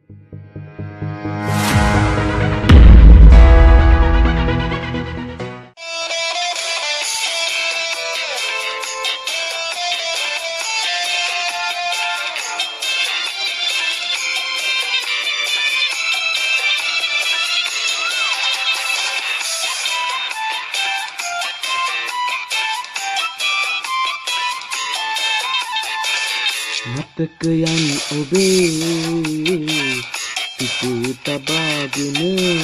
මතකයන් ඔබේ පිටේ තබාගෙන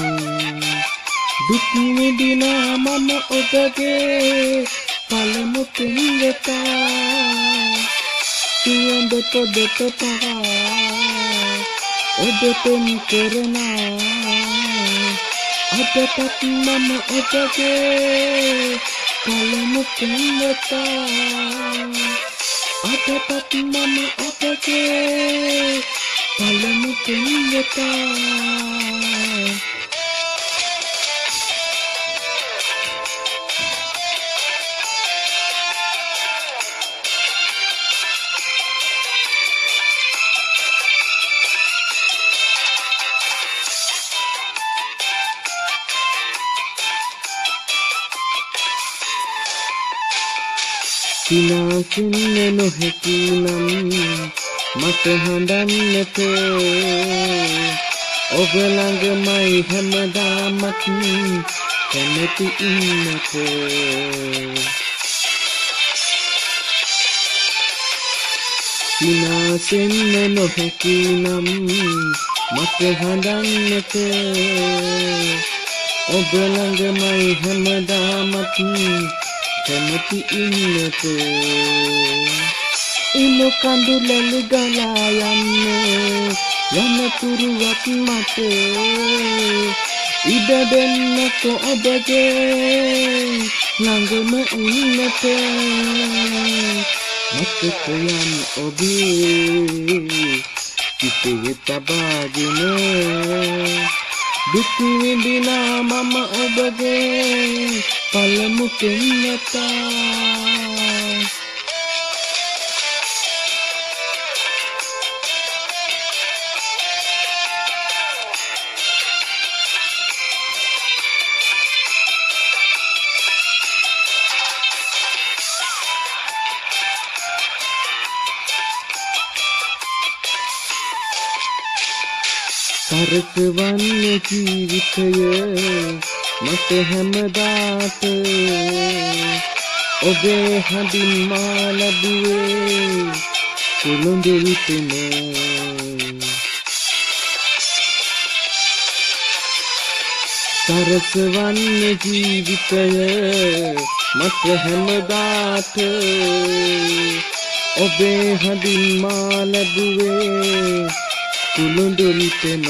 දුක් විඳිනා මම ඔබගේ පළමු පින්වතා සියඹ පොදට පවා ඔබ පෙම් කරනා අදටත් මම ඔබගේ පළමු පින්වතා අදටත් මම ඔබගේ පළමු පින්වතා විනාශෙන්න නොහැකි නම් මට හඬන්නට ඔබ ළඟමයි හැමදාමත් කැමති ඉන්නට විනාශෙන්න නොහැකි නම් මට හඬන්නට ඔබ ළඟමයි හැමදාමත් කැමති ඉන්නට ඉනු කඳුලලු ගලා යන්න තුරුවත් මට ඉඩ දෙන්නකො ඔබගේ ළඟම ඉන්නට මතකයන් ඔබේ පිටේ තබාගෙන දුක් විඳිනා මම ඔබගේ පළමු පින්වතා පරසවන්නේ ජීවිතය මට හැමදාට ඔබේ හඳින් මා ලැබුවේ කුළුඳුල්පෙන පරසවන්නේ ජීවිතය මට හැමදාට ඔබේ හඳින් මා ලැබුවේ කුළුඳුල්පෙන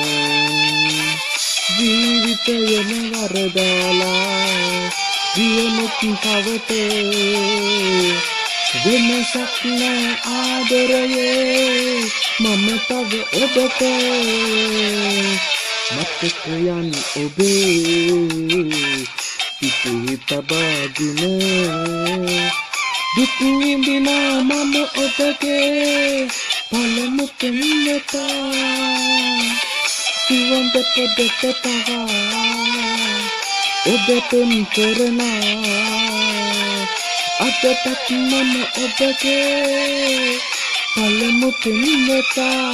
ජීවිතයම වරදාලා ජීවමුත් පවත වෙනසක් නෑ ආදරයේ මම තව ඔබට මතකයන් ඔබේ පිටේ තබාගෙන දුක් විඳිනා මම ඔබගේ පළමු පින්වතා සියඹ පොදට පවා ඔබ පෙම් කරනා අදටත් මම ඔබගේ පළමු පින්වතා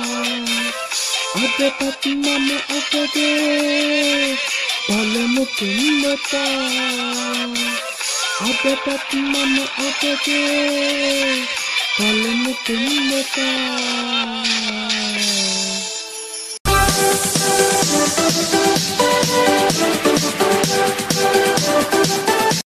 අදටත් මම ඔබගේ පළමු පින්වතා අදටත් මම ඔබගේ පළමු පින්වතා